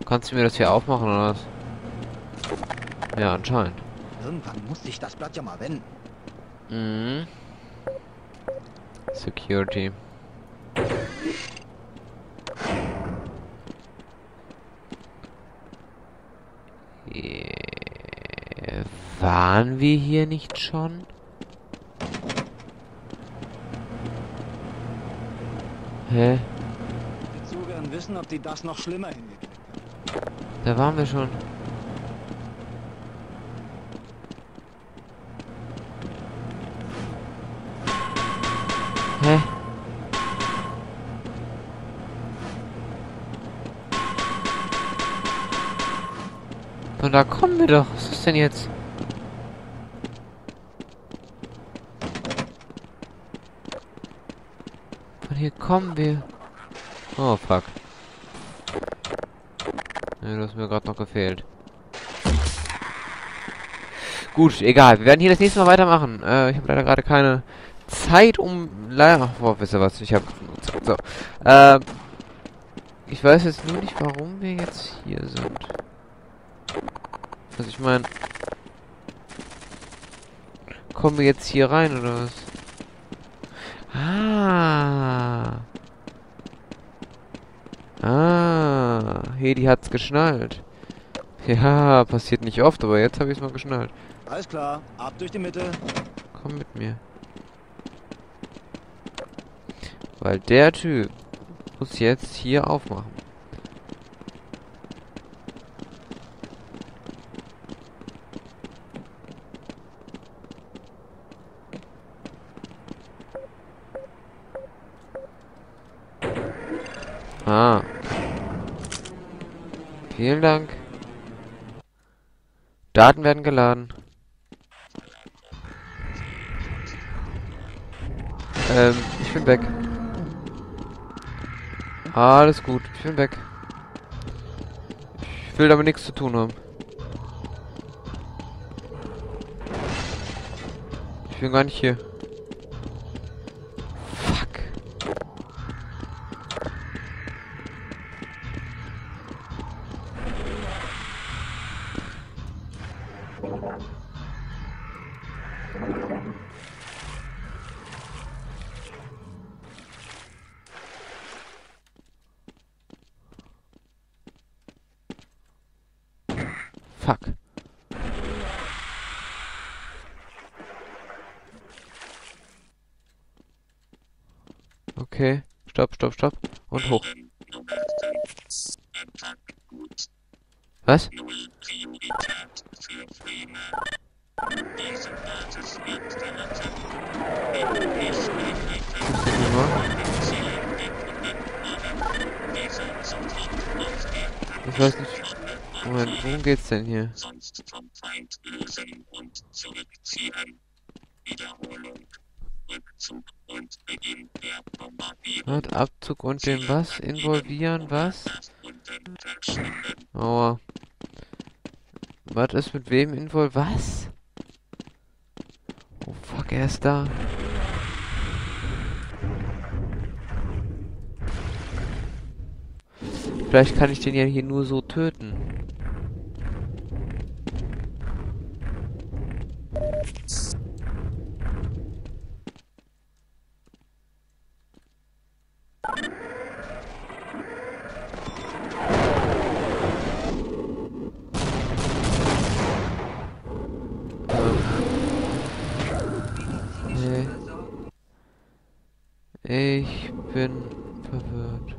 Kannst du mir das hier aufmachen oder was? Ja, anscheinend. Irgendwann muss sich das Blatt ja mal wenden. Mhm. Security. Waren wir hier nicht schon? Hä? Die zu gern wissen, ob die das noch schlimmer hingekriegt haben. Da waren wir schon. Hä? Von da kommen wir doch. Was ist das denn jetzt? Von hier kommen wir. Oh, fuck. Ja, das ist mir gerade noch gefehlt. Gut, egal. Wir werden hier das nächste Mal weitermachen. Ich habe leider gerade keine Zeit, um... Ach, boah, wisst ihr was? Ich habe... So. Ich weiß jetzt nur nicht, warum wir jetzt hier sind. Also ich meine... Kommen wir jetzt hier rein, oder was? Hedi hat's geschnallt. Ja, passiert nicht oft, aber jetzt habe ich es mal geschnallt. Alles klar, ab durch die Mitte. Komm mit mir. Weil der Typ muss jetzt hier aufmachen. Ah. Vielen Dank. Daten werden geladen. Ich bin weg. Alles gut, ich bin weg. Ich will damit nichts zu tun haben. Ich bin gar nicht hier. Fuck. Fuck. Okay. Stopp, stopp, stopp. Und hoch. Was? Ich weiß nicht. Moment, worum geht's denn hier? Sonst vom Feind lösen und zurückziehen. Wiederholung. Rückzug und Beginn der Bombardierung. Was? Abzug und den was? Involvieren was? Aua. Was ist mit wem was? Oh fuck, er ist da. Vielleicht kann ich den ja hier nur so töten. Ich bin verwirrt.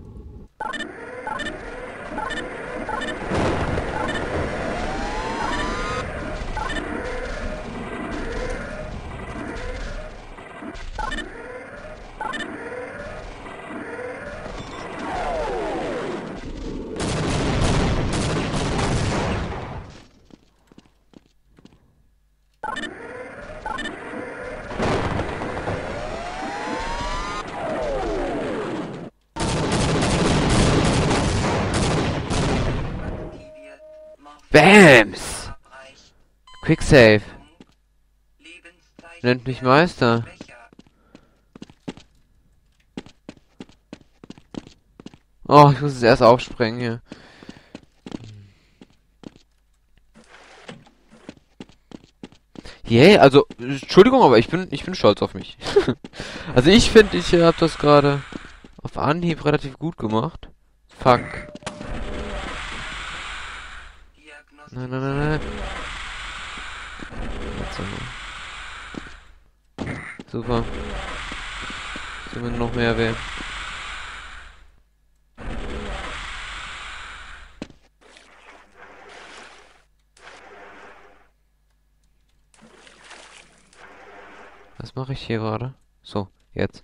Bams! Quick Save. Nennt mich Meister. Oh, ich muss es erst aufsprengen hier. Yeah, also, Entschuldigung, aber ich bin stolz auf mich. Also ich finde, ich habe das gerade auf Anhieb relativ gut gemacht. Fuck. Nein, nein, nein, nein. Jetzt aber. Super. Tut mir noch mehr weh. Was mache ich hier gerade? So, jetzt.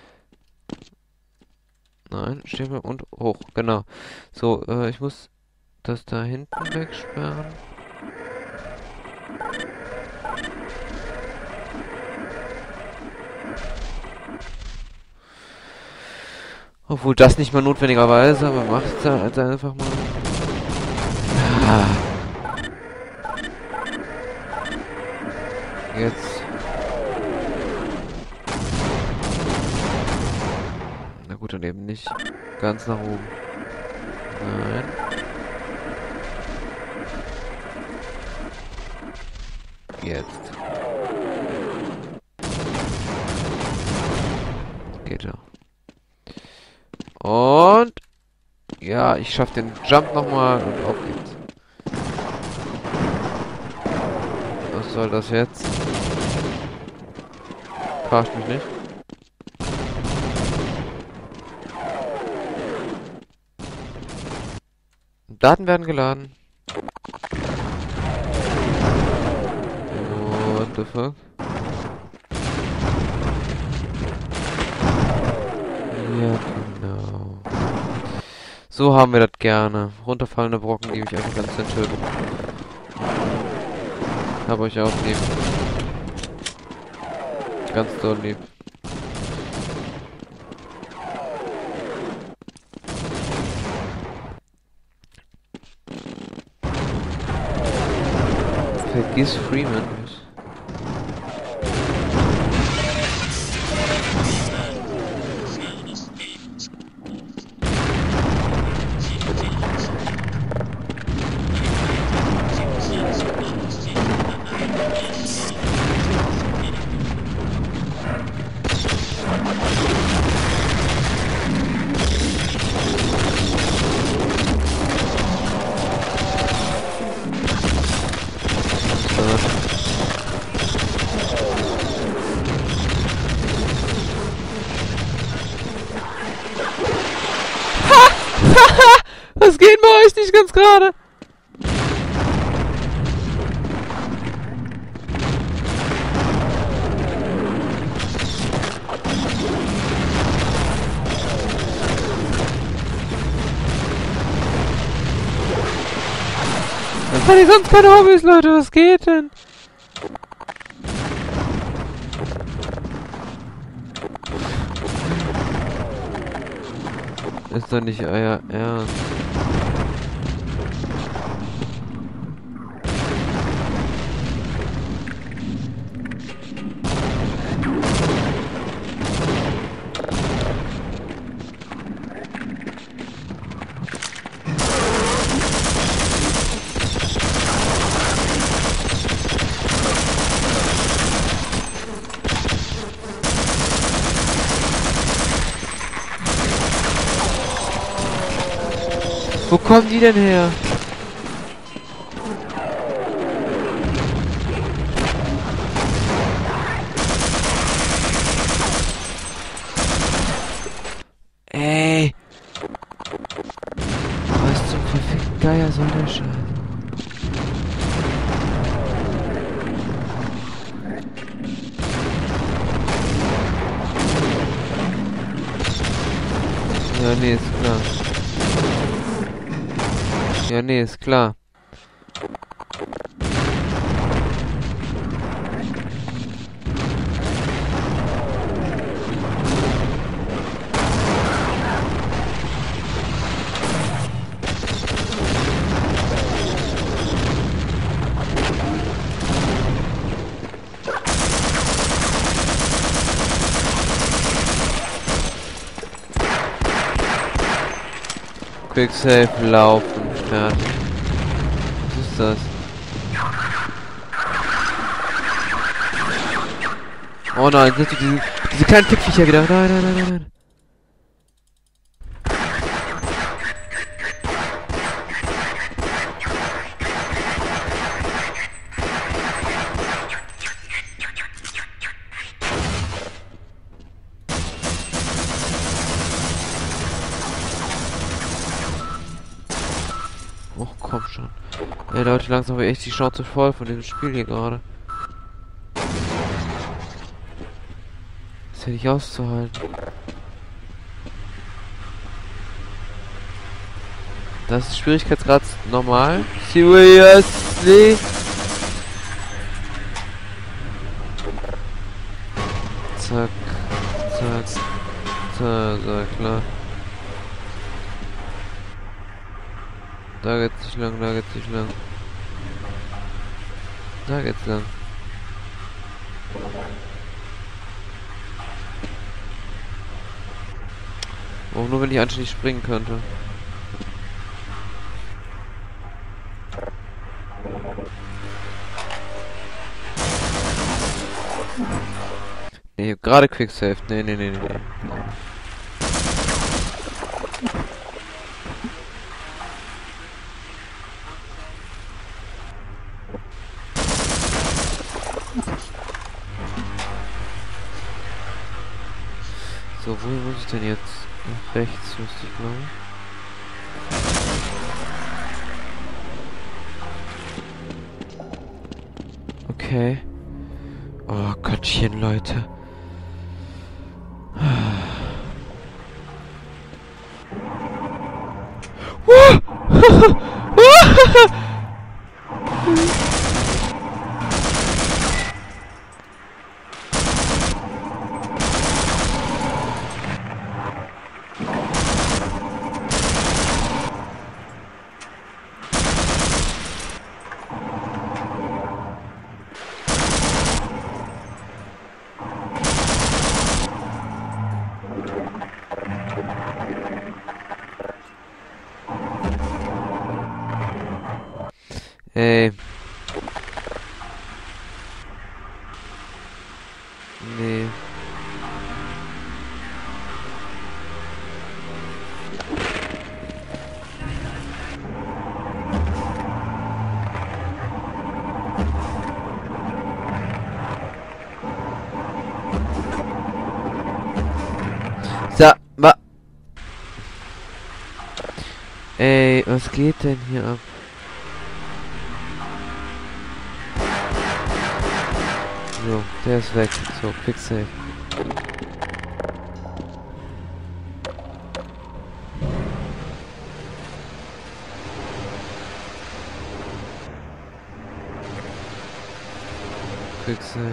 Nein, stehen wir und hoch, genau. So, ich muss das da hinten wegsperren. Obwohl das nicht mal notwendigerweise, aber macht es da also einfach mal. Ah. Jetzt. Na gut, dann eben nicht ganz nach oben. Nein. Jetzt. Geht ja. Und ja, ich schaff den Jump nochmal und auf geht's. Was soll das jetzt? Verarscht mich nicht. Daten werden geladen. What the fuck? Ja, genau. So haben wir das gerne. Runterfallende Brocken, die mich einfach ganz töten. Hab euch auch lieb. Ganz doll lieb. Vergiss Freeman nicht. Was geht bei euch nicht ganz gerade? Was hatte ich sonst keine Hobbys, Leute? Was geht denn? Ist doch nicht euer Ernst. Wo kommen die denn her? Ey! Was zum verfickten Geier soll der Scheiß? Ja, nee, ist klar. Ja, nee, ist klar. Quick Save, laufen, fertig. Was ist das? Oh nein, sind diese kleinen Fickviecher wieder. Nein, nein, nein, nein, nein. Och, komm schon. Ey Leute, langsam habe ich echt die Schnauze voll von diesem Spiel hier gerade. Das ist ja nicht auszuhalten. Das ist Schwierigkeitsgrad normal. Seriously? Zack. Zack. Zack, klar. Da geht's nicht lang, da geht's nicht lang. Da geht's lang. Oh, nur wenn ich anständig springen könnte. Nee, gerade Quicksave. Nee, nee, nee, nee. So, wo muss ich denn jetzt? Nach rechts müsste ich glauben. Okay. Oh Gottchen, Leute. Ey. Nee. So, ey, was geht denn hier ab? So, der ist weg. So, Quick Save. Quick Save.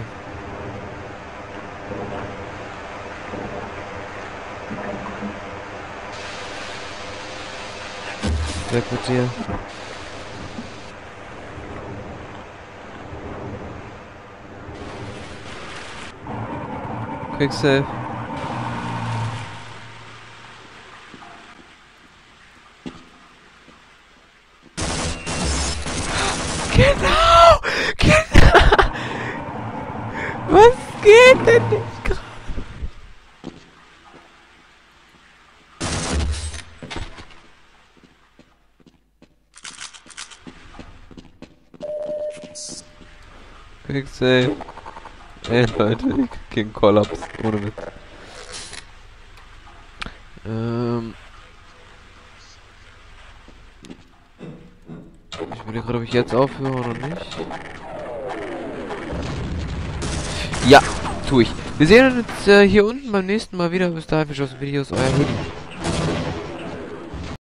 Weg mit dir. Quick Save. Genau! Genau! Was geht denn nicht gerade? Quick Save. Ey Leute, ich krieg einen Kollaps. Ohne Witz. Ich überlege gerade, ob ich jetzt aufhöre oder nicht. Ja, tue ich. Wir sehen uns hier unten beim nächsten Mal wieder. Bis dahin, für Videos, euer Hedi.